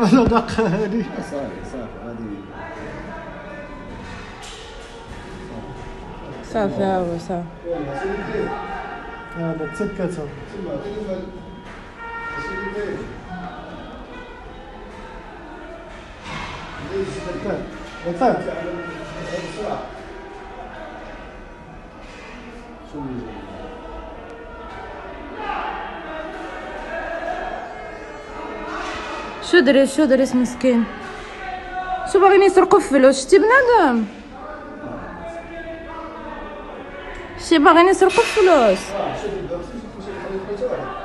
ولا دقة هذه. صافي غادي صافي ها هو صافي. هذا تسكتها. شو دريس مسكين، شو باغيين يسرقوا الفلوس؟ شتي بنادم شي باغيين يسرقوا الفلوس.